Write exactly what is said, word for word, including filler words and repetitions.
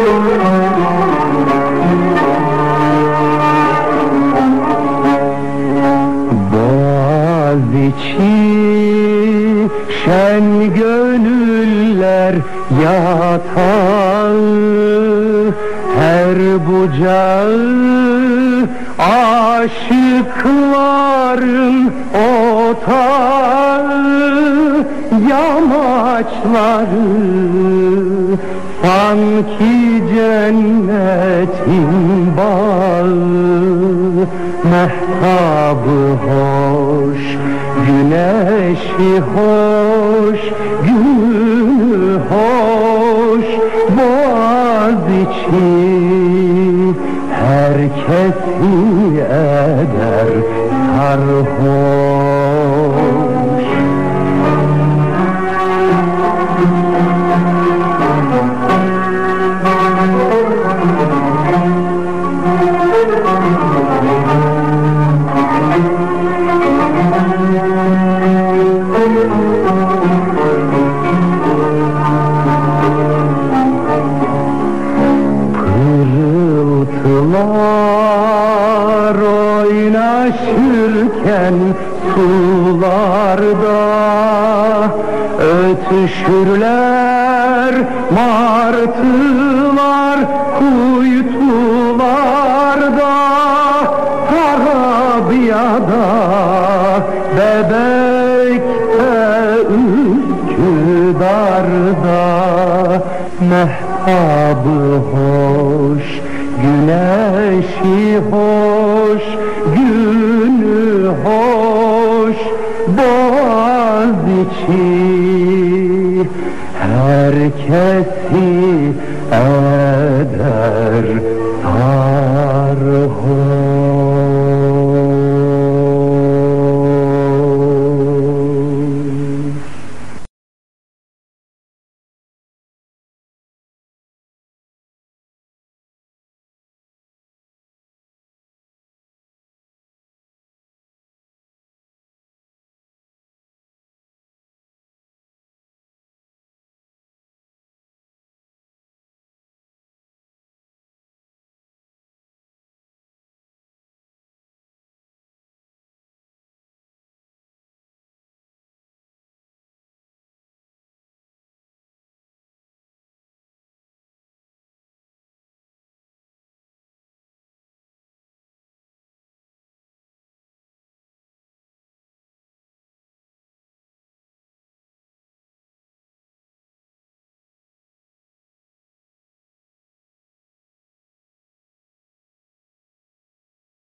Boğaziçi şen gönüller yatağı, her bucağı aşıkların otağı, yamaçları sanki cennetin bağı, mehtabı hoş, güneşi hoş, günü hoş. Boğaziçi herkesi eder sarhoş. Pırıltılar oynaşırken sularda, ötüşürler martılar kuytularda. Tarabiyada, Bebek'te, Üsküdar'da, mehtabı hoş, güneşi hoş, günü hoş. Boğaziçi herkesi eder